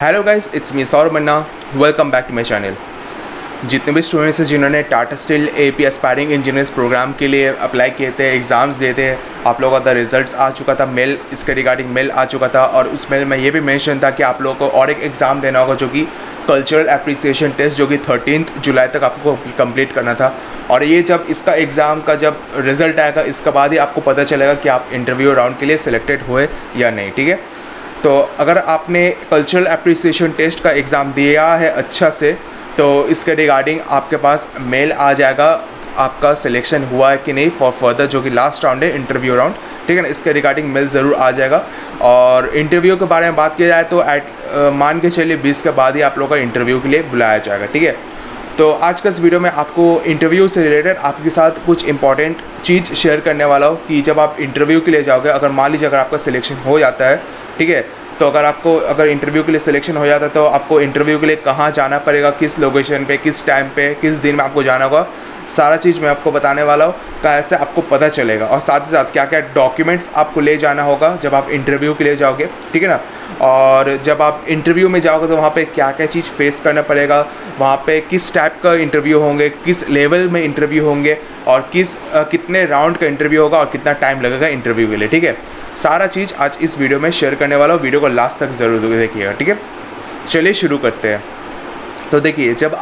Hello guys, it's me Saurabh Manna. Welcome back to my channel. जितने भी students हैं जिन्होंने Tata steel AP aspiring engineers program के लिए अप्लाई किए थे, एग्ज़ाम्स दिए थे, आप लोगों का रिजल्ट्स आ चुका था, मेल इसके रिगार्डिंग मेल आ चुका था। और उस मेल में ये भी मेंशन था कि आप लोगों को और एक एग्ज़ाम देना होगा जो कि कल्चरल एप्रिसिएशन टेस्ट, जो कि 13 जुलाई तक आपको कंप्लीट करना था। और ये जब इसका एग्ज़ाम का जब रिज़ल्ट आएगा इसके बाद ही आपको पता चलेगा कि आप इंटरव्यू राउंड के लिए सिलेक्टेड हुए या नहीं। ठीक है, तो अगर आपने कल्चरल एप्रिसिएशन टेस्ट का एग्ज़ाम दिया है अच्छा से, तो इसके रिगार्डिंग आपके पास मेल आ जाएगा आपका सिलेक्शन हुआ है कि नहीं फॉर फर्दर, जो कि लास्ट राउंड है इंटरव्यू राउंड। ठीक है ना, इसके रिगार्डिंग मेल ज़रूर आ जाएगा। और इंटरव्यू के बारे में बात की जाए तो मान के चलिए 20 के बाद ही आप लोगों का इंटरव्यू के लिए बुलाया जाएगा। ठीक है, तो आज का इस वीडियो में आपको इंटरव्यू से रिलेटेड आपके साथ कुछ इंपॉर्टेंट चीज़ शेयर करने वाला हूँ कि जब आप इंटरव्यू के लिए जाओगे, अगर मान लीजिए अगर आपका सिलेक्शन हो जाता है, ठीक है, तो अगर इंटरव्यू के लिए सिलेक्शन हो जाता है तो आपको इंटरव्यू के लिए कहाँ जाना पड़ेगा, किस लोकेशन पे, किस टाइम पे, किस दिन में आपको जाना होगा, सारा चीज़ मैं आपको बताने वाला हूँ। कैसे आपको पता चलेगा और साथ ही साथ क्या क्या डॉक्यूमेंट्स आपको ले जाना होगा जब आप इंटरव्यू के लिए जाओगे। ठीक है ना, और जब आप इंटरव्यू में जाओगे तो वहाँ पे क्या क्या चीज़ फेस करना पड़ेगा, वहाँ पे किस टाइप का इंटरव्यू होंगे, किस लेवल में इंटरव्यू होंगे, और कितने राउंड का इंटरव्यू होगा और कितना टाइम लगेगा इंटरव्यू के लिए। ठीक है, सारा चीज़ आज इस वीडियो में शेयर करने वाला हूँ। वीडियो को लास्ट तक ज़रूर देखिएगा। ठीक है, चलिए शुरू करते हैं। तो देखिए, जब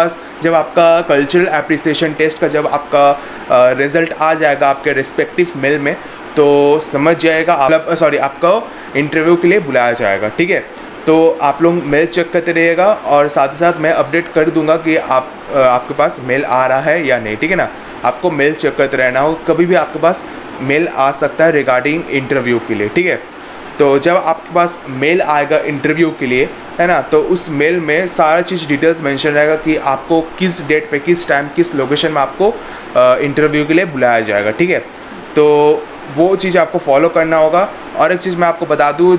आपका कल्चरल एप्रिसिएशन टेस्ट का जब आपका रिज़ल्ट आ जाएगा आपके रिस्पेक्टिव मेल में, तो समझ जाएगा आपको इंटरव्यू के लिए बुलाया जाएगा। ठीक है, तो आप लोग मेल चेक करते रहिएगा और साथ ही साथ मैं अपडेट कर दूंगा कि आपके पास मेल आ रहा है या नहीं। ठीक है ना, आपको मेल चेक करते रहना हो, कभी भी आपके पास मेल आ सकता है रिगार्डिंग इंटरव्यू के लिए। ठीक है, तो जब आपके पास मेल आएगा इंटरव्यू के लिए, है ना, तो उस मेल में सारा चीज़ डिटेल्स मेंशन रहेगा कि आपको किस डेट पे, किस टाइम, किस लोकेशन में आपको इंटरव्यू के लिए बुलाया जाएगा। ठीक है, तो वो चीज़ आपको फॉलो करना होगा। और एक चीज़ मैं आपको बता दूँ,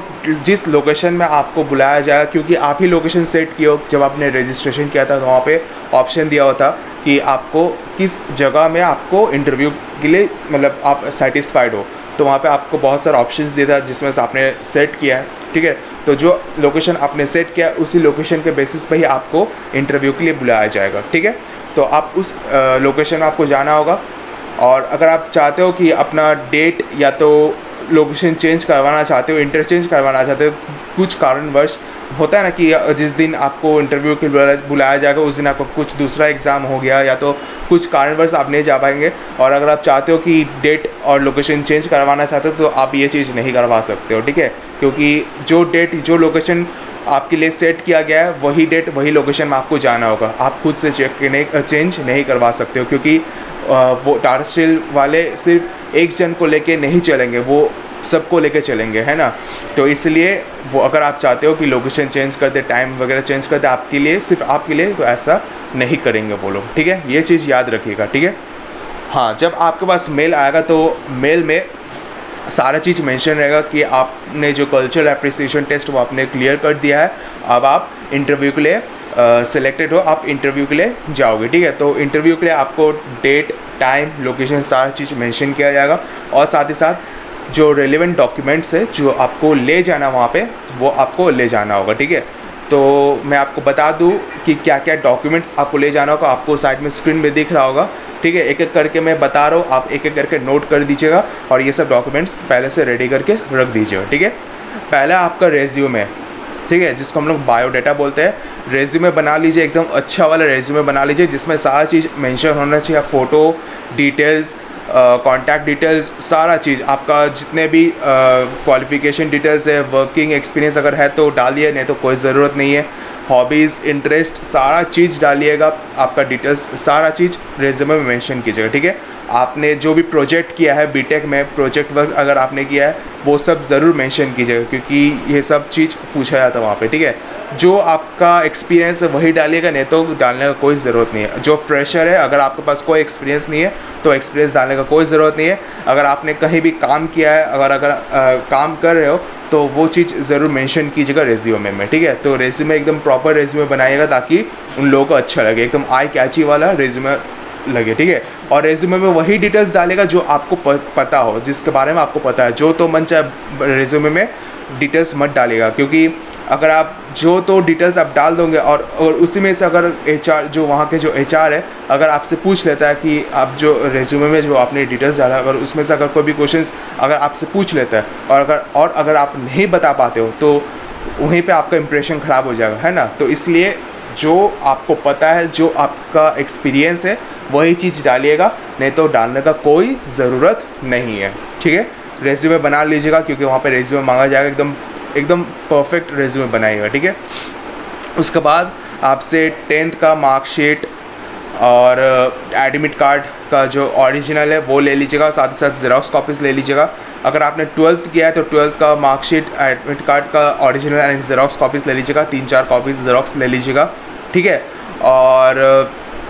जिस लोकेशन में आपको बुलाया जाएगा, क्योंकि आप ही लोकेशन सेट किए हो, जब आपने रजिस्ट्रेशन किया था तो वहाँ पे ऑप्शन दिया हुआ था कि आपको किस जगह में आपको इंटरव्यू के लिए मतलब आप सेटिस्फाइड हो, तो वहाँ पे आपको बहुत सारे ऑप्शंस दिया था जिसमें से आपने सेट किया है। ठीक है, तो जो लोकेशन आपने सेट किया उसी लोकेशन के बेसिस पे ही आपको इंटरव्यू के लिए बुलाया जाएगा। ठीक है, तो आप उस लोकेशन में आपको जाना होगा। और अगर आप चाहते हो कि अपना डेट या तो लोकेशन चेंज करवाना चाहते हो, इंटरचेंज करवाना चाहते हो, कुछ कारणवश होता है ना कि जिस दिन आपको इंटरव्यू के लिए बुलाया जाएगा उस दिन आपको कुछ दूसरा एग्ज़ाम हो गया या तो कुछ कारणवश आप नहीं जा पाएंगे, और अगर आप चाहते हो कि डेट और लोकेशन चेंज करवाना चाहते हो तो आप ये चीज़ नहीं करवा सकते हो। ठीक है, क्योंकि जो डेट, जो लोकेशन आपके लिए सेट किया गया है वही डेट वही लोकेशन में आपको जाना होगा। आप खुद से चेंज नहीं करवा सकते हो, क्योंकि वो टाटा स्टील वाले सिर्फ एक जन को लेके नहीं चलेंगे, वो सबको लेके चलेंगे, है ना। तो इसलिए वो अगर आप चाहते हो कि लोकेशन चेंज कर दे, टाइम वगैरह चेंज कर दे आपके लिए, सिर्फ आपके लिए, तो ऐसा नहीं करेंगे वो लोग। ठीक है, ये चीज़ याद रखिएगा। ठीक है, हाँ, जब आपके पास मेल आएगा तो मेल में सारा चीज़ मेंशन रहेगा कि आपने जो कल्चरल एप्रिसिएशन टेस्ट वो आपने क्लियर कर दिया है, अब आप इंटरव्यू के लिए सिलेक्टेड हो, आप इंटरव्यू के लिए जाओगे। ठीक है, तो इंटरव्यू के लिए आपको डेट, टाइम, लोकेशन सारा चीज़ मेंशन किया जाएगा, और साथ ही साथ जो रेलिवेंट डॉक्यूमेंट्स है जो आपको ले जाना वहाँ पे, वो आपको ले जाना होगा। ठीक है, तो मैं आपको बता दूँ कि क्या क्या डॉक्यूमेंट्स आपको ले जाना होगा, आपको साइड में स्क्रीन में दिख रहा होगा। ठीक है, एक एक करके मैं बता रहा हूँ, आप एक एक करके नोट कर दीजिएगा और ये सब डॉक्यूमेंट्स पहले से रेडी करके रख दीजिएगा। ठीक है, पहला आपका रेज्यूमे, ठीक है, जिसको हम लोग बायोडाटा बोलते हैं। रेज्यूमे बना लीजिए, एकदम अच्छा वाला रेज्यूमे बना लीजिए जिसमें सारा चीज़ मेंशन होना चाहिए, फ़ोटो, डिटेल्स, कॉन्टैक्ट डिटेल्स, सारा चीज़ आपका, जितने भी क्वालिफ़िकेशन डिटेल्स है, वर्किंग एक्सपीरियंस अगर है तो डालिए, नहीं तो कोई ज़रूरत नहीं है। हॉबीज़, इंटरेस्ट, सारा चीज़ डालिएगा, आपका डिटेल्स सारा चीज़ रेज्यूमे में मेंशन कीजिएगा। ठीक है, आपने जो भी प्रोजेक्ट किया है बीटेक में, प्रोजेक्ट वर्क अगर आपने किया है वो सब ज़रूर मेंशन कीजिएगा, क्योंकि ये सब चीज़ पूछा जाता है वहाँ पे। ठीक है, जो आपका एक्सपीरियंस है वही डालिएगा, नहीं तो डालने का कोई ज़रूरत नहीं है। जो फ्रेशर है, अगर आपके पास कोई एक्सपीरियंस नहीं है तो एक्सपीरियंस डालने का कोई ज़रूरत नहीं है। अगर आपने कहीं भी काम किया है, अगर काम कर रहे हो तो वो चीज़ ज़रूर मेंशन कीजिएगा रेज्यूमे में। ठीक है, तो रेज्यूमे एकदम प्रॉपर रेज्यूमे बनाइएगा ताकि उन लोगों को अच्छा लगे, एकदम आई कैची वाला रेज्यूमे लगे। ठीक है, और रेज्यूमे में वही डिटेल्स डालेगा जो आपको पता हो, जिसके बारे में आपको पता है। जो तो मन चाहे रेज्यूमे में डिटेल्स मत डालेगा, क्योंकि अगर आप जो तो डिटेल्स आप डाल दोगे और उसी में से अगर HR जो वहाँ के जो HR है अगर आपसे पूछ लेता है कि आप जो रेज्यूमे में जो आपने डिटेल्स डाला अगर उसमें से अगर कोई भी क्वेश्चंस अगर आपसे पूछ लेता है और अगर आप नहीं बता पाते हो तो वहीं पे आपका इंप्रेशन ख़राब हो जाएगा, है ना। तो इसलिए जो आपको पता है, जो आपका एक्सपीरियंस है वही चीज़ डालिएगा, नहीं तो डालने का कोई ज़रूरत नहीं है, ठीक है। रेज्यूमे बना लीजिएगा क्योंकि वहाँ पे रेज्यूमे मांगा जाएगा, एकदम परफेक्ट रेज्यूमे बनाइएगा, ठीक है। उसके बाद आपसे 10th का मार्कशीट और एडमिट कार्ड का जो ओरिजिनल है वो ले लीजिएगा, साथ ही साथ ज़ेरॉक्स कॉपीज़ ले लीजिएगा। अगर आपने 12th किया है तो 12th का मार्कशीट, एडमिट कार्ड का ओरिजिनल एंड ज़ेरॉक्स कॉपीज़ ले लीजिएगा, 3-4 कॉपीज़ ज़ेरॉक्स ले लीजिएगा, ठीक है। और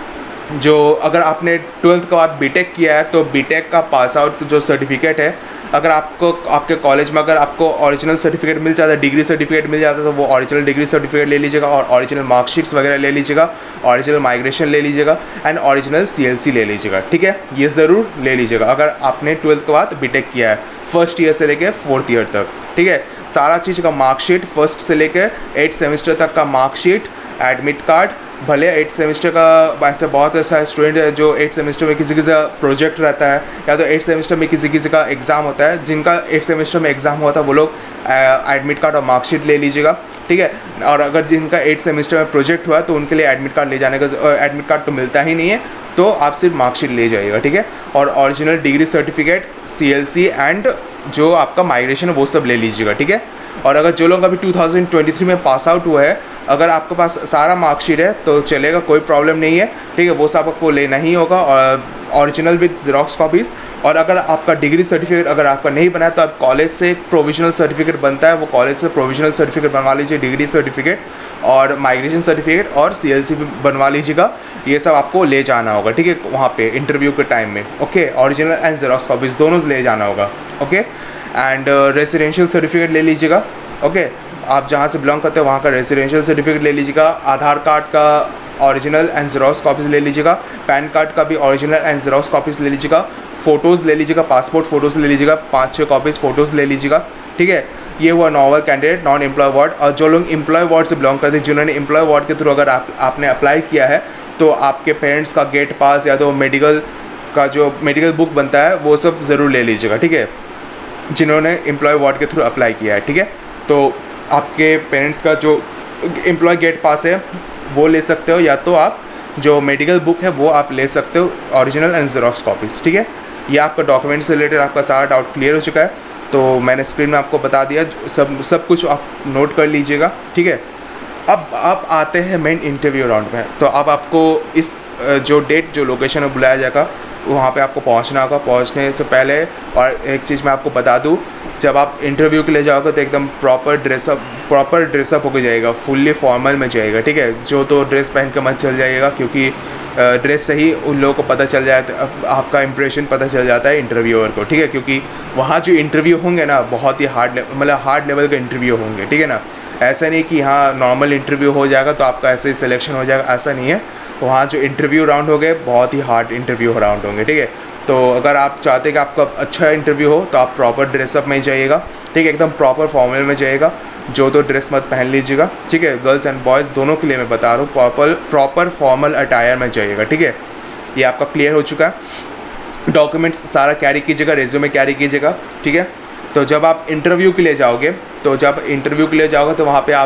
जो अगर आपने 12th के बाद बीटेक किया है तो बीटेक का पास आउट जो सर्टिफिकेट है, अगर आपको आपके कॉलेज में अगर आपको ओरिजिनल सर्टिफिकेट मिल जाता है, डिग्री सर्टिफिकेट मिल जाता है तो वो ओरिजिनल डिग्री सर्टिफिकेट ले लीजिएगा और ओरिजिनल मार्कशीट्स वगैरह ले लीजिएगा, ओरिजिनल माइग्रेशन ले लीजिएगा एंड ओरिजिनल CLC ले लीजिएगा, ठीक है। ये ज़रूर ले लीजिएगा अगर आपने 12th के बाद बीटेक किया है, फर्स्ट ईयर से लेकर 4th ईयर तक, ठीक है। सारा चीज़ का मार्कशीट, फर्स्ट से लेकर 8 सेमेस्टर तक का मार्कशीट, एडमिट कार्ड, भले 8 सेमेस्टर का ऐसे बहुत ऐसा स्टूडेंट है जो 8 सेमेस्टर में किसी का प्रोजेक्ट रहता है या तो 8 सेमेस्टर में किसी का एग्ज़ाम होता है, जिनका 8 सेमेस्टर में एग्ज़ाम हुआ था वो लोग एडमिट कार्ड और मार्कशीट ले लीजिएगा, ठीक है। और अगर जिनका 8 सेमेस्टर में प्रोजेक्ट हुआ तो उनके लिए एडमिट कार्ड ले जाने का, एडमिट कार्ड तो मिलता ही नहीं है तो आप सिर्फ मार्कशीट ले जाइएगा, ठीक है। और original degree certificate, CLC and जो आपका माइग्रेशन है वो सब ले लीजिएगा, ठीक है। और अगर जो लोग अभी 2023 में पास आउट हुआ है, अगर आपके पास सारा मार्कशीट है तो चलेगा, कोई प्रॉब्लम नहीं है, ठीक है। वो सब आपको लेना ही होगा और ओरिजिनल विद ज़ेरॉक्स कॉपीज़। और अगर आपका डिग्री सर्टिफिकेट अगर आपका नहीं बना है तो आप कॉलेज से एक प्रोविजनल सर्टिफिकेट बनता है, वो कॉलेज से प्रोविजनल सर्टिफिकेट बनवा लीजिए, डिग्री सर्टिफिकेट और माइग्रेशन सर्टिफिकेट और CLC भी बनवा लीजिएगा। ये सब आपको ले जाना होगा, ठीक है, वहाँ पे इंटरव्यू के टाइम में, okay. Original and xerox copies दोनों ले जाना होगा, ओके। एंड रेसिडेंशियल सर्टिफिकेट ले लीजिएगा, ओके। आप जहाँ से बिलोंग करते हैं वहाँ का रेसिडेंशियल सर्टिफिकेट ले लीजिएगा, आधार कार्ड का ओरिजिनल एंड ज़ेरॉक्स कॉपीज़ ले लीजिएगा, पैन कार्ड का भी ओरिजिनल एंड ज़ेरॉक्स कॉपीज़ ले लीजिएगा, फ़ोटोज़ ले लीजिएगा, पासपोर्ट फ़ोटोज़ ले लीजिएगा, 5-6 कॉपीज़ फ़ोटोज़ ले लीजिएगा, ठीक है। ये हुआ normal candidate, non employ ward. और जो लोग एम्प्लॉय वार्ड से बिलोंग करते हैं, जिन्होंने एम्प्लॉय वार्ड के थ्रू अगर आपने अप्लाई किया है तो आपके पेरेंट्स का गेट पास या तो मेडिकल का जो मेडिकल बुक बनता है वो सब ज़रूर ले लीजिएगा, ठीक है, जिन्होंने एम्प्लॉय वार्ड के थ्रू अप्लाई किया है, ठीक है। तो आपके पेरेंट्स का जो एम्प्लॉय गेट पास है वो ले सकते हो, या तो आप जो मेडिकल बुक है वो आप ले सकते हो, ओरिजिनल एंड ज़ेरॉक्स कॉपीज़, ठीक है। ये आपका डॉक्यूमेंट से रिलेटेड आपका सारा डाउट क्लियर हो चुका है, तो मैंने स्क्रीन में आपको बता दिया, सब कुछ आप नोट कर लीजिएगा, ठीक है। अब आप आते हैं मेन इंटरव्यू राउंड में। तो अब आपको इस जो डेट जो लोकेशन में बुलाया जाएगा वहाँ पे आपको पहुँचना होगा। पहुँचने से पहले और एक चीज़ मैं आपको बता दूँ, जब आप इंटरव्यू के लिए जाओगे तो एकदम प्रॉपर ड्रेसअप होकर जाएगा, फुल्ली फॉर्मल में जाएगा, ठीक है। जो तो ड्रेस पहन के मत चल जाइएगा क्योंकि ड्रेस से ही उन लोगों को पता चल जाता, आपका इंप्रेशन पता चल जाता है इंटरव्यूअर को, ठीक है। क्योंकि वहाँ जो इंटरव्यू होंगे ना बहुत ही हार्ड लेवल के इंटरव्यू होंगे, ठीक है ना। ऐसा नहीं कि हाँ नॉर्मल इंटरव्यू हो जाएगा तो आपका ऐसे ही सिलेक्शन हो जाएगा, ऐसा नहीं है। वहाँ जो इंटरव्यू राउंड होंगे बहुत ही हार्ड इंटरव्यू राउंड होंगे, ठीक है। तो अगर आप चाहते हैं कि आपका अच्छा इंटरव्यू हो तो आप प्रॉपर ड्रेसअप में जाइएगा, ठीक है, एकदम प्रॉपर फॉर्मल में जाइएगा, जो तो ड्रेस मत पहन लीजिएगा, ठीक है। गर्ल्स एंड बॉयज़ दोनों के लिए मैं बता रहा हूँ, प्रॉपर फॉर्मल अटायर में जाइएगा, ठीक है। ये आपका क्लियर हो चुका है। डॉक्यूमेंट्स सारा कैरी कीजिएगा, रेज्यूमे कैरी कीजिएगा, ठीक है। तो जब आप इंटरव्यू के लिए जाओगे तो वहाँ पे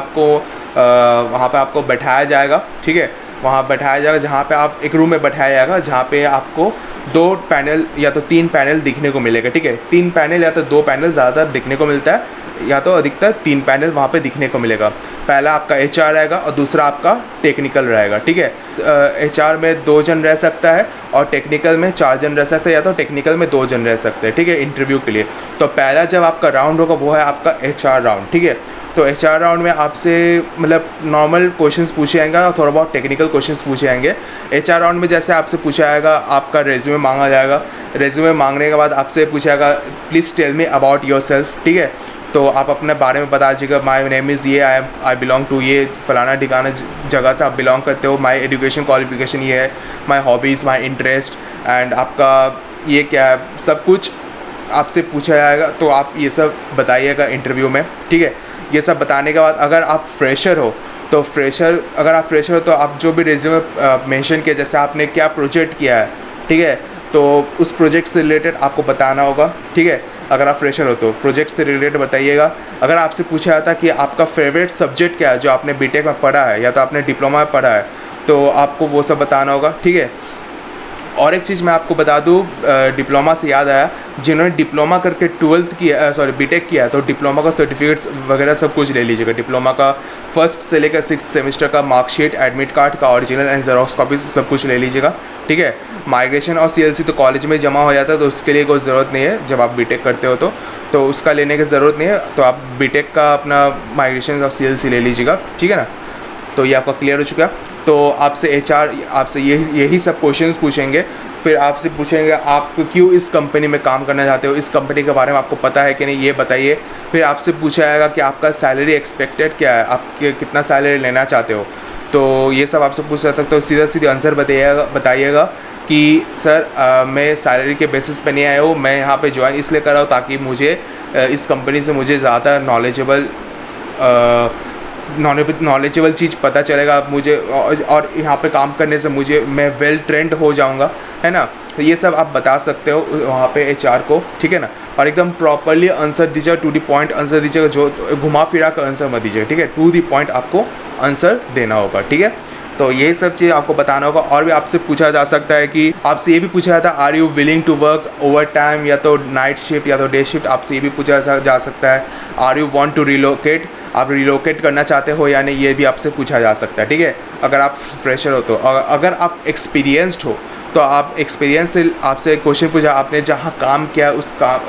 आपको बैठाया जाएगा, ठीक है। वहाँ बैठाया जाएगा जहाँ पे आप एक रूम में बैठाया जाएगा जहाँ पे आपको 2 पैनल या तो 3 पैनल दिखने को मिलेगा, ठीक है। 3 पैनल या तो 2 पैनल ज़्यादातर दिखने को मिलता है, या तो अधिकतर 3 पैनल वहाँ पे दिखने को मिलेगा। पहला आपका HR रहेगा और दूसरा आपका टेक्निकल रहेगा, ठीक है। HR में 2 जन रह सकता है और टेक्निकल में 4 जन रह सकते हैं, या तो टेक्निकल में 2 जन रह सकते हैं, ठीक है, इंटरव्यू के लिए। तो पहला जब आपका राउंड होगा वो है आपका HR राउंड, ठीक है। तो HR राउंड में आपसे मतलब नॉर्मल क्वेश्चंस पूछे जाएंगे और थोड़ा बहुत टेक्निकल क्वेश्चंस पूछे जाएंगे। HR राउंड में जैसे आपसे पूछा जाएगा, आपका रेज्यूमे मांगा जाएगा, रेज्यूमे मांगने के बाद आपसे पूछा जाएगा please tell me about yourself, ठीक है। तो आप अपने बारे में बता दीजिएगा, माई नेम इज़ ये, आई बिलोंग टू ये फलाना ठिकाना जगह से आप बिलोंग करते हो, माई एजुकेशन क्वालिफिकेशन ये है, my hobbies, my interest and आपका ये क्या है, सब कुछ आपसे पूछा जाएगा। तो आप ये सब बताइएगा इंटरव्यू में, ठीक है। ये सब बताने के बाद अगर आप फ्रेशर हो तो तो आप जो भी रिज्यूमे मेंशन किया, जैसे आपने क्या प्रोजेक्ट किया है, ठीक है, तो उस प्रोजेक्ट से रिलेटेड आपको बताना होगा, ठीक है। अगर आप फ्रेशर हो तो प्रोजेक्ट से रिलेटेड बताइएगा। अगर आपसे पूछा जाता कि आपका फेवरेट सब्जेक्ट क्या है जो आपने बीटेक में पढ़ा है या तो आपने डिप्लोमा में पढ़ा है, तो आपको वो सब बताना होगा, ठीक है। और एक चीज़ मैं आपको बता दूँ, डिप्लोमा से याद आया, जिन्होंने डिप्लोमा करके बीटेक किया तो डिप्लोमा का सर्टिफिकेट्स वगैरह सब कुछ ले लीजिएगा। डिप्लोमा का 1st से लेकर 6th सेमेस्टर का मार्कशीट, एडमिट कार्ड का ओरिजिनल एंड जेरोक्स कॉपी सब कुछ ले लीजिएगा, ठीक है। माइग्रेशन और CLC तो कॉलेज में जमा हो जाता है, तो उसके लिए कोई ज़रूरत नहीं है। जब आप बीटेक करते हो तो उसका लेने की ज़रूरत नहीं है, तो आप बीटेक का अपना माइग्रेशन और CLC ले लीजिएगा, ठीक है ना। तो ये आपका क्लियर हो चुका है। तो आपसे HR आपसे यही सब क्वेश्चंस पूछेंगे। फिर आपसे पूछेंगे आप क्यों इस कंपनी में काम करना चाहते हो, इस कंपनी के बारे में आपको पता है कि नहीं, ये बताइए। फिर आपसे पूछा जाएगा कि आपका सैलरी एक्सपेक्टेड क्या है, आप कितना सैलरी लेना चाहते हो, तो ये सब आपसे पूछ सकते हो। तो सीधा आंसर बताइएगा कि सर मैं सैलरी के बेसिस पे नहीं आया हूँ, मैं यहाँ पे ज्वाइन इसलिए कर रहा हूँ ताकि मुझे इस कंपनी से मुझे ज़्यादा नॉलेजेबल चीज़ पता चलेगा मुझे, और यहाँ पे काम करने से मैं वेल ट्रेंड हो जाऊँगा, है ना। तो ये सब आप बता सकते हो वहाँ पे HR को, ठीक है ना। और एकदम प्रॉपरली आंसर दीजिएगा, टू द पॉइंट आंसर दीजिएगा, जो घुमा फिरा कर आंसर मत दीजिएगा, ठीक है। टू द पॉइंट आपको आंसर देना होगा, ठीक है। तो ये सब चीज़ आपको बताना होगा। और भी आपसे पूछा जा सकता है कि आपसे ये भी पूछा जाता है, are you willing to work overtime, या तो नाइट शिफ्ट या तो डे शिफ्ट, आपसे ये भी पूछा जा सकता है। Are you want to relocate, आप रिलोकेट करना चाहते हो या नहीं, ये भी आपसे पूछा जा सकता है, ठीक है। अगर आप फ्रेशर हो तो। अगर आप एक्सपीरियंस्ड हो तो आप एक्सपीरियंस से आपसे क्वेश्चन पूछा, आपने जहाँ काम किया है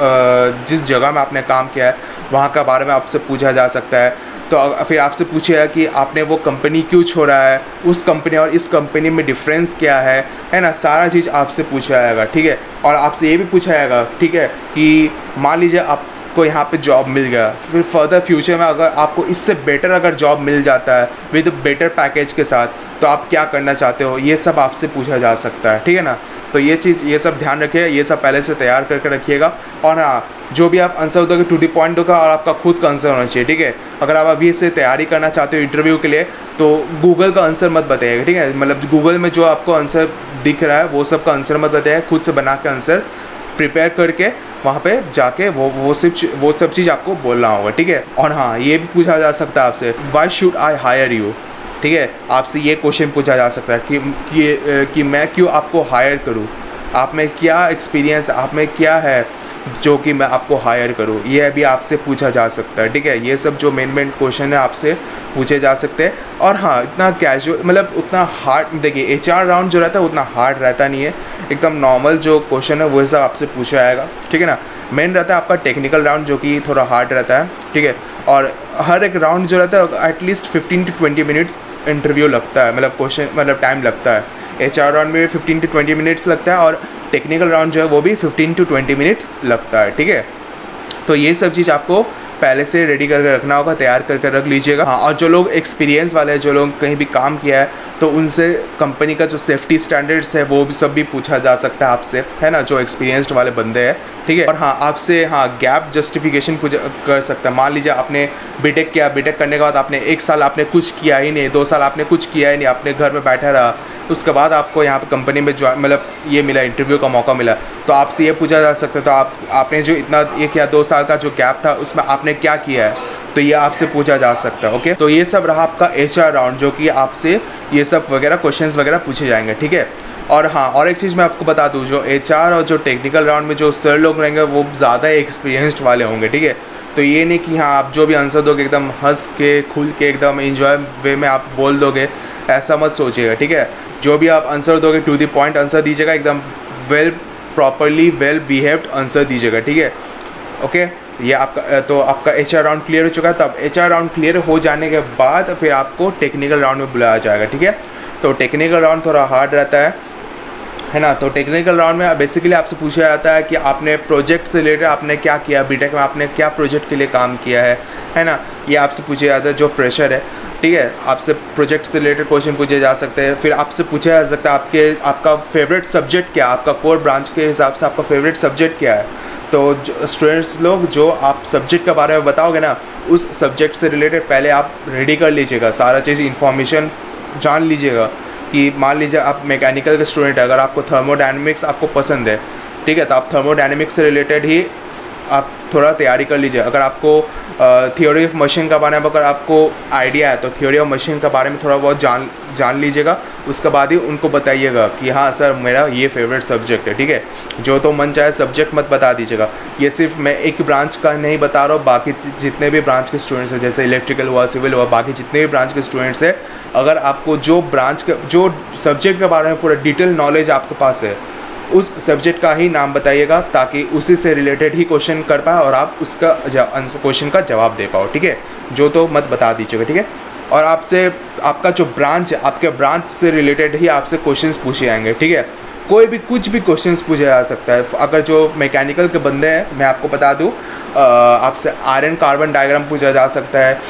जिस जगह में आपने काम किया है वहाँ के बारे में आपसे पूछा जा सकता है। तो फिर आपसे पूछेगा कि आपने वो कंपनी क्यों छोड़ा है, उस कंपनी और इस कंपनी में डिफरेंस क्या है ना, सारा चीज़ आपसे पूछा जाएगा, ठीक है। और आपसे ये भी पूछा जाएगा, ठीक है, कि मान लीजिए आपको यहाँ पे जॉब मिल गया, फिर फर्दर फ्यूचर में अगर आपको इससे बेटर अगर जॉब मिल जाता है विद बेटर पैकेज के साथ, तो आप क्या करना चाहते हो, ये सब आपसे पूछा जा सकता है, ठीक है ना। तो ये सब ध्यान रखिए, ये सब पहले से तैयार करके रखिएगा। और हाँ, जो भी आप आंसर दोगे टू द पॉइंट होगा और आपका खुद का आंसर होना चाहिए, ठीक है। अगर आप अभी से तैयारी करना चाहते हो इंटरव्यू के लिए तो गूगल का आंसर मत बताइएगा, ठीक है। मतलब गूगल में जो आपको आंसर दिख रहा है वो सब का आंसर मत बताइएगा, खुद से बना के आंसर प्रिपेयर करके वहाँ पे जाके वो सब चीज़ आपको बोलना होगा, ठीक है। और हाँ, ये भी पूछा जा सकता है आपसे, why should I hire you, ठीक है। आपसे ये क्वेश्चन पूछा जा सकता है कि मैं क्यों आपको हायर करूँ, आप में क्या एक्सपीरियंस, आप में क्या है जो कि मैं आपको हायर करूँ, ये भी आपसे पूछा जा सकता है, ठीक है। ये सब जो मेन क्वेश्चन है आपसे पूछे जा सकते हैं। और हाँ, इतना कैजुअल, मतलब उतना हार्ड, देखिए HR राउंड जो रहता है उतना हार्ड रहता नहीं है, एकदम नॉर्मल जो क्वेश्चन है वो सब आपसे पूछा जाएगा, ठीक है ना। मेन रहता है आपका टेक्निकल राउंड जो कि थोड़ा हार्ड रहता है, ठीक है। और हर एक राउंड जो रहता है एटलीस्ट 15 to 20 मिनट्स इंटरव्यू लगता है, मतलब टाइम लगता है। HR राउंड में 15 to 20 मिनट्स लगता है और टेक्निकल राउंड जो है वो भी 15 to 20 मिनट्स लगता है, ठीक है। तो ये सब चीज़ आपको पहले से रेडी करके रखना होगा, तैयार करके रख लीजिएगा। हाँ, और जो लोग एक्सपीरियंस वाले हैं, जो लोग कहीं भी काम किया है, तो उनसे कंपनी का जो सेफ्टी स्टैंडर्ड्स है वो भी सब भी पूछा जा सकता है आपसे, है ना, जो एक्सपीरियंस्ड वाले बंदे हैं, ठीक है। और हाँ, आपसे गैप जस्टिफिकेशन कर सकता है। मान लीजिए आपने बीटेक किया, बीटेक करने के बाद आपने 1 साल आपने कुछ किया ही नहीं, 2 साल आपने कुछ किया ही नहीं, आपने घर में बैठा रहा, उसके बाद आपको यहाँ पे कंपनी में मतलब ये मिला, इंटरव्यू का मौका मिला, तो आपसे ये पूछा जा सकता है तो आपने जो इतना 1 या 2 साल का जो गैप था उसमें आपने क्या किया है, तो ये आपसे पूछा जा सकता है, ओके। तो ये सब रहा आपका HR राउंड जो कि आपसे ये सब वगैरह क्वेश्चंस वगैरह पूछे जाएंगे, ठीक है। और हाँ, और एक चीज़ मैं आपको बता दूँ, जो HR और जो टेक्निकल राउंड में जो सर लोग रहेंगे वो ज़्यादा एक्सपीरियंस्ड वाले होंगे, ठीक है। तो ये नहीं कि हाँ आप जो भी आंसर दोगे एकदम हंस के खुल के एकदम एंजॉय वे में आप बोल दोगे, ऐसा मत सोचिएगा, ठीक है। जो भी आप आंसर दोगे टू द पॉइंट आंसर दीजिएगा, एकदम प्रॉपरली वेल बिहेव्ड आंसर दीजिएगा, ठीक है, ओके। ये आपका HR राउंड क्लियर हो चुका है। तब HR राउंड क्लियर हो जाने के बाद फिर आपको टेक्निकल राउंड में बुलाया जाएगा, ठीक है। तो टेक्निकल राउंड थोड़ा हार्ड रहता है ना। तो टेक्निकल राउंड में बेसिकली आपसे पूछा जाता है कि आपने प्रोजेक्ट से रिलेटेड आपने क्या किया, बीटेक में आपने क्या प्रोजेक्ट के लिए काम किया है ना, ये आपसे पूछा जाता है जो फ्रेशर है, ठीक है। आपसे प्रोजेक्ट से रिलेटेड क्वेश्चन पूछे जा सकते हैं। फिर आपसे पूछा जा सकता है आपका फेवरेट सब्जेक्ट क्या है, आपका कोर ब्रांच के हिसाब से आपका फेवरेट सब्जेक्ट क्या है, तो स्टूडेंट्स लोग जो आप सब्जेक्ट के बारे में बताओगे ना, उस सब्जेक्ट से रिलेटेड पहले आप रेडी कर लीजिएगा, सारा चीज़ इन्फॉर्मेशन जान लीजिएगा। कि मान लीजिए आप मैकेनिकल के स्टूडेंट है, अगर आपको थर्मोडायनेमिक्स आपको पसंद है, ठीक है, तो आप थर्मोडायनेमिक्स से रिलेटेड ही आप थोड़ा तैयारी कर लीजिए। अगर आपको थियोरी ऑफ मशीन का बारे में अगर आपको आइडिया है तो थियोरी ऑफ मशीन के बारे में थोड़ा बहुत जान लीजिएगा। उसके बाद ही उनको बताइएगा कि हाँ सर मेरा ये फेवरेट सब्जेक्ट है, ठीक है। जो तो मन चाहे सब्जेक्ट मत बता दीजिएगा। ये सिर्फ मैं एक ब्रांच का नहीं बता रहा हूँ, बाकी जितने भी ब्रांच के स्टूडेंट्स हैं, जैसे इलेक्ट्रिकल हुआ, सिविल हुआ, बाकी जितने भी ब्रांच के स्टूडेंट्स हैं, अगर आपको जो ब्रांच के जो सब्जेक्ट के बारे में पूरा डिटेल नॉलेज आपके पास है, उस सब्जेक्ट का ही नाम बताइएगा, ताकि उसी से रिलेटेड ही क्वेश्चन कर पाए और आप उसका क्वेश्चन का जवाब दे पाओ, ठीक है। जो तो मत बता दीजिएगा, ठीक है। और आपसे आपका जो ब्रांच है, आपके ब्रांच से रिलेटेड ही आपसे क्वेश्चंस पूछे जाएंगे, ठीक है। कोई भी कुछ भी क्वेश्चंस पूछा जा सकता है। अगर जो मैकेनिकल के बंदे हैं, मैं आपको बता दूँ, आपसे आयरन कार्बन डायग्राम पूछा जा सकता है,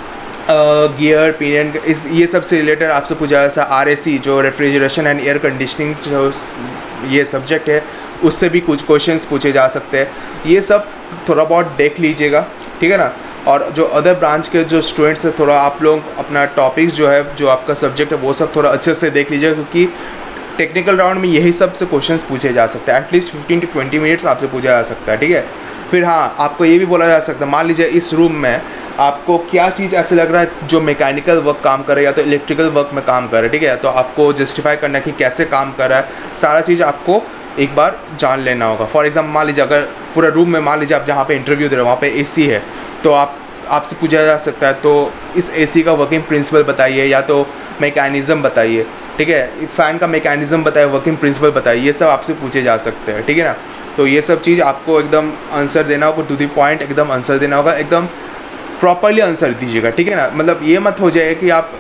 गियर पिनियन ये सब से रिलेटेड आपसे पूछा जा RAC जो रेफ्रिजरेशन एंड एयर कंडीशनिंग जो ये सब्जेक्ट है, उससे भी कुछ क्वेश्चंस पूछे जा सकते हैं। ये सब थोड़ा बहुत देख लीजिएगा, ठीक है ना। और जो अदर ब्रांच के जो स्टूडेंट्स हैं, थोड़ा आप लोग अपना टॉपिक्स जो है, जो आपका सब्जेक्ट है, वो सब थोड़ा अच्छे से देख लीजिएगा, क्योंकि टेक्निकल राउंड में यही सब से क्वेश्चंस पूछे जा सकते हैं। एटलीस्ट 15 to 20 मिनट्स आपसे पूछा जा सकता है, ठीक है। फिर हाँ, आपको ये भी बोला जा सकता है, मान लीजिए इस रूम में आपको क्या चीज़ ऐसे लग रहा है जो मैकेनिकल वर्क काम कर रहा है या तो इलेक्ट्रिकल वर्क में काम कर रहा है, ठीक है। तो आपको जस्टिफाई करना है कि कैसे काम कर रहा है, सारा चीज़ आपको एक बार जान लेना होगा। फॉर एग्जाम्पल मान लीजिए अगर पूरा रूम में, मान लीजिए आप जहाँ पे इंटरव्यू दे रहे हो वहाँ पे AC है, तो आपसे पूछा जा सकता है तो इस AC का वर्किंग प्रिंसिपल बताइए, या तो मैकेनिज़्म बताइए, ठीक है। फ़ैन का मैकेनिज़्म बताइए, वर्किंग प्रिंसिपल बताइए, ये सब आपसे पूछे जा सकते हैं, ठीक है ना। तो ये सब चीज़ आपको एकदम आंसर देना होगा, टू द पॉइंट एकदम आंसर देना होगा, एकदम प्रॉपरली आंसर दीजिएगा, ठीक है ना। मतलब ये मत हो जाए कि आप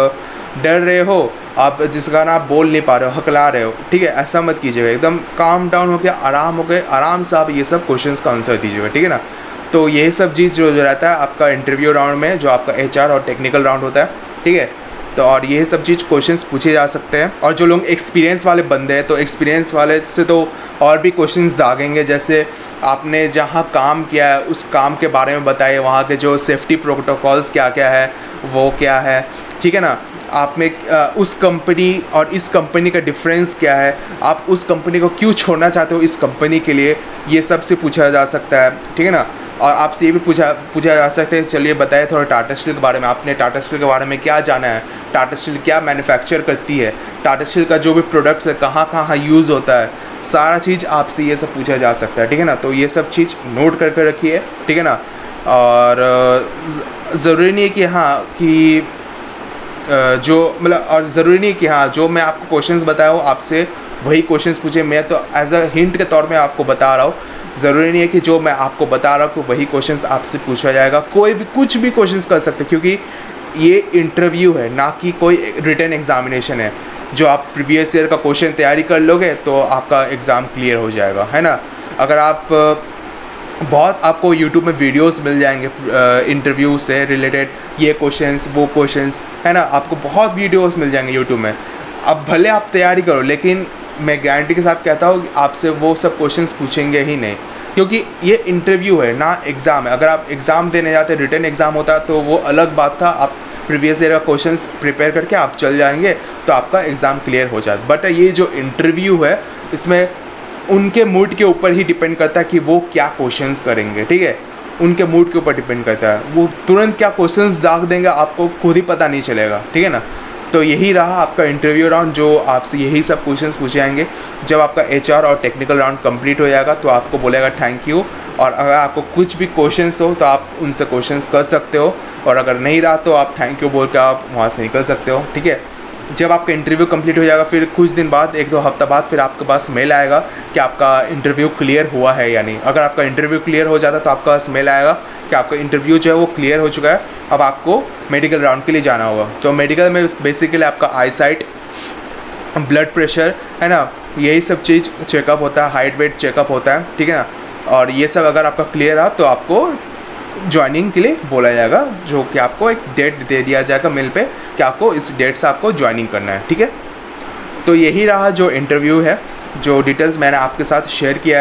डर रहे हो, आप जिस गाना आप बोल नहीं पा रहे हो, हकला रहे हो, ठीक है, ऐसा मत कीजिएगा। एकदम काम डाउन होकर आराम से आप ये सब क्वेश्चंस का आंसर दीजिएगा, ठीक है ना। तो यही सब चीज़ जो रहता है आपका इंटरव्यू राउंड में, जो आपका HR और टेक्निकल राउंड होता है, ठीक है। तो और यही सब चीज़ क्वेश्चंस पूछे जा सकते हैं। और जो लोग एक्सपीरियंस वाले बंदे हैं, तो एक्सपीरियंस वाले से तो और भी क्वेश्चंस दागेंगे, जैसे आपने जहाँ काम किया है उस काम के बारे में बताइए, वहाँ के जो सेफ्टी प्रोटोकॉल्स क्या क्या है, वो क्या है, ठीक है ना। आप में उस कंपनी और इस कंपनी का डिफरेंस क्या है, आप उस कंपनी को क्यों छोड़ना चाहते हो इस कंपनी के लिए, ये सब से पूछा जा सकता है, ठीक है ना। और आपसे ये भी पूछा जा सकता है, चलिए बताइए थोड़ा टाटा स्टील के बारे में, आपने टाटा स्टील के बारे में क्या जाना है, टाटा स्टील क्या मैन्युफैक्चर करती है, टाटा स्टील का जो भी प्रोडक्ट्स है कहाँ कहाँ यूज़ होता है, सारा चीज़ आपसे ये सब पूछा जा सकता है, ठीक है ना। तो ये सब चीज़ नोट करके रखिए, ठीक है ना। और ज़रूरी नहीं है कि हाँ कि जो मतलब, और ज़रूरी नहीं कि हाँ जो मैं आपको क्वेश्चंस बताया हूँ आपसे वही क्वेश्चंस पूछे। मैं तो एज अ हिंट के तौर में आपको बता रहा हूँ, ज़रूरी नहीं है कि जो मैं आपको बता रहा हूँ कि वही क्वेश्चंस आपसे पूछा जाएगा। कोई भी कुछ भी क्वेश्चंस कर सकते, क्योंकि ये इंटरव्यू है, ना कि कोई रिटन एग्जामिनेशन है। जो आप प्रीवियस ईयर का क्वेश्चन तैयारी कर लोगे तो आपका एग्ज़ाम क्लियर हो जाएगा, है ना। अगर आप बहुत आपको यूट्यूब में वीडियोस मिल जाएंगे इंटरव्यू से रिलेटेड, ये क्वेश्चंस वो क्वेश्चंस, है ना। आपको बहुत वीडियोस मिल जाएंगे यूट्यूब में। अब भले आप तैयारी करो, लेकिन मैं गारंटी के साथ कहता हूँ आपसे वो सब क्वेश्चंस पूछेंगे ही नहीं, क्योंकि ये इंटरव्यू है ना एग्ज़ाम है। अगर आप एग्ज़ाम देने जाते, रिटन एग्ज़ाम होता तो वो अलग बात था, आप प्रीवियस ईयर का क्वेश्चंस प्रिपेयर करके आप चल जाएंगे तो आपका एग्ज़ाम क्लियर हो जाता। बट ये जो इंटरव्यू है, इसमें उनके मूड के ऊपर ही डिपेंड करता है कि वो क्या क्वेश्चंस करेंगे, ठीक है। उनके मूड के ऊपर डिपेंड करता है, वो तुरंत क्या क्वेश्चंस दाग देंगे आपको खुद ही पता नहीं चलेगा, ठीक है ना। तो यही रहा आपका इंटरव्यू राउंड, जो आपसे यही सब क्वेश्चंस पूछे जाएंगे। जब आपका HR और टेक्निकल राउंड कंप्लीट हो जाएगा तो आपको बोलेगा थैंक यू, और अगर आपको कुछ भी क्वेश्चंस हो तो आप उनसे क्वेश्चंस कर सकते हो, और अगर नहीं रहा तो आप थैंक यू बोल के आप वहाँ से निकल सकते हो, ठीक है। जब आपका इंटरव्यू कंप्लीट हो जाएगा, फिर कुछ दिन बाद, 1-2 हफ्ता बाद, फिर आपके पास मेल आएगा कि आपका इंटरव्यू क्लियर हुआ है या नहीं। अगर आपका इंटरव्यू क्लियर हो जाता तो आपका पास मेल आएगा कि आपका इंटरव्यू जो है वो क्लियर हो चुका है, अब आपको मेडिकल राउंड के लिए जाना होगा। तो मेडिकल में बेसिकली आपका आईसाइट, ब्लड प्रेशर, है ना, यही सब चीज़ चेकअप होता है, हाइट वेट चेकअप होता है, ठीक है ना। और ये सब अगर आपका क्लियर रहा तो आपको ज्वाइनिंग के लिए बोला जाएगा, जो कि आपको एक डेट दे दिया जाएगा मेल पे कि आपको इस डेट से आपको ज्वाइनिंग करना है, ठीक है। तो यही रहा जो इंटरव्यू है, जो डिटेल्स मैंने आपके साथ शेयर किया है।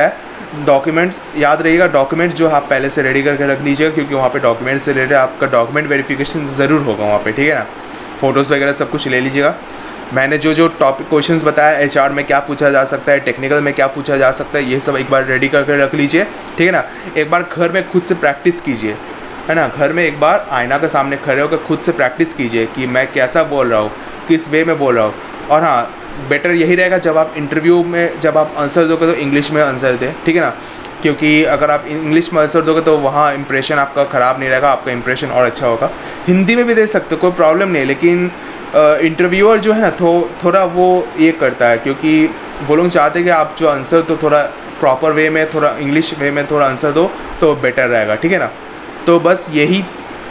डॉक्यूमेंट्स याद रहिएगा, डॉक्यूमेंट जो आप पहले से रेडी करके रख लीजिएगा, क्योंकि वहाँ पे डॉक्यूमेंट से रिलेटेड आपका डॉक्यूमेंट वेरिफिकेशन ज़रूर होगा वहाँ पे, ठीक है ना। फ़ोटोज़ वगैरह सब कुछ ले लीजिएगा। मैंने जो टॉपिक क्वेश्चंस बताया, एचआर में क्या पूछा जा सकता है, टेक्निकल में क्या पूछा जा सकता है, ये सब एक बार रेडी करके रख लीजिए, ठीक है ना। एक बार घर में खुद से प्रैक्टिस कीजिए, है ना। घर में एक बार आईना के सामने खड़े होकर खुद से प्रैक्टिस कीजिए कि मैं कैसा बोल रहा हूँ, किस वे में बोल रहा हूँ। और हाँ, बेटर यही रहेगा जब आप इंटरव्यू में जब आप आंसर दोगे तो इंग्लिश में आंसर दें, ठीक है ना। क्योंकि अगर आप इंग्लिश में आंसर दोगे तो वहाँ इंप्रेशन आपका ख़राब नहीं रहेगा, आपका इंप्रेशन और अच्छा होगा। हिंदी में भी दे सकते हो, कोई प्रॉब्लम नहीं, लेकिन इंटरव्यूअर जो है ना थोड़ा वो ये करता है, क्योंकि वो लोग चाहते हैं कि आप जो आंसर तो थोड़ा प्रॉपर वे में, थोड़ा इंग्लिश वे में थोड़ा आंसर दो तो बेटर रहेगा, ठीक है ना। तो बस यही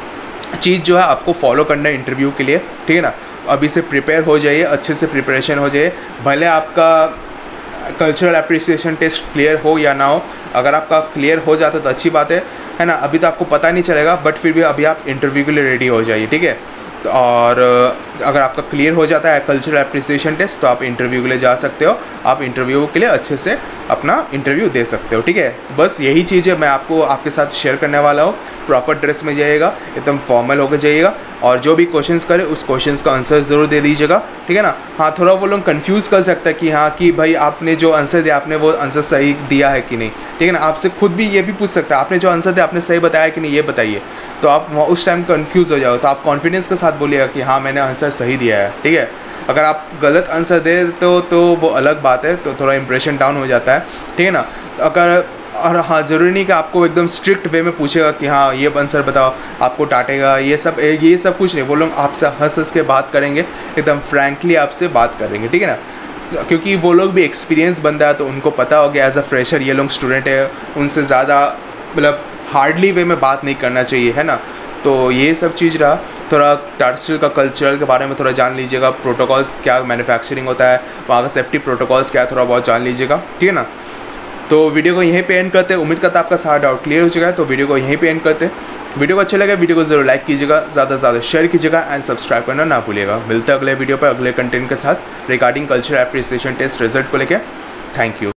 चीज़ जो है आपको फॉलो करना है इंटरव्यू के लिए, ठीक है ना। अभी से प्रिपेयर हो जाइए, अच्छे से प्रिपरेशन हो जाइए, भले आपका कल्चरल एप्रिसिएशन टेस्ट क्लियर हो या ना हो। अगर आपका क्लियर हो जाता तो अच्छी बात है ना। अभी तो आपको पता नहीं चलेगा, बट फिर भी अभी आप इंटरव्यू के लिए रेडी हो जाइए, ठीक है। और अगर आपका क्लियर हो जाता है कल्चरल एप्रिसिएशन टेस्ट तो आप इंटरव्यू के लिए जा सकते हो, आप इंटरव्यू के लिए अच्छे से अपना इंटरव्यू दे सकते हो, ठीक है। बस यही चीज़ है मैं आपको आपके साथ शेयर करने वाला हूँ। प्रॉपर ड्रेस में जाइएगा, एकदम फॉर्मल होकर जाइएगा, और जो भी क्वेश्चंस करे उस क्वेश्चंस का आंसर ज़रूर दे दीजिएगा, ठीक है ना। हाँ, थोड़ा वो लोग कंफ्यूज कर सकता है कि हाँ कि भाई आपने जो आंसर दिया आपने वो आंसर सही दिया है कि नहीं, ठीक है ना। आपसे खुद भी ये भी पूछ सकता है आपने जो आंसर दिया आपने सही बताया कि नहीं, ये बताइए। तो आप उस टाइम कंफ्यूज हो जाओ, तो आप कॉन्फिडेंस के साथ बोलिएगा कि हाँ मैंने आंसर सही दिया है, ठीक है। अगर आप गलत आंसर दे तो वो अलग बात है, तो थोड़ा इंप्रेशन डाउन हो जाता है, ठीक है ना। अगर और हाँ, ज़रूरी नहीं कि आपको एकदम स्ट्रिक्ट वे में पूछेगा कि हाँ ये आंसर बताओ, आपको डांटेगा, ये सब कुछ नहीं। वो लोग आपसे हंस के बात करेंगे, एकदम फ्रैंकली आपसे बात करेंगे, ठीक है ना। क्योंकि वो लोग भी एक्सपीरियंस बंदा है, तो उनको पता हो गया एज अ फ्रेशर ये लोग स्टूडेंट है, उनसे ज़्यादा मतलब हार्डली वे में बात नहीं करना चाहिए, है ना। तो ये सब चीज़ रहा। थोड़ा टाटा स्टील का कल्चरल के बारे में थोड़ा जान लीजिएगा, प्रोटोकॉल्स क्या मैन्युफैक्चरिंग होता है, वहाँ का सेफ्टी प्रोटोकॉल्स क्या, थोड़ा बहुत जान लीजिएगा, ठीक है ना। तो वीडियो को यहीं पे एंड करते हैं। उम्मीद करता है आपका सारा डाउट क्लियर हो चुका है, तो वीडियो को यहीं पे एंड करते हैं। वीडियो को अच्छा लगा वीडियो को जरूर लाइक कीजिएगा, ज़्यादा से ज़्यादा शेयर कीजिएगा एंड सब्सक्राइब करना ना भूलिएगा। मिलते हैं अगले वीडियो पर अगले कंटेंट के साथ regarding cultural appreciation test result को लेकर। Thank you.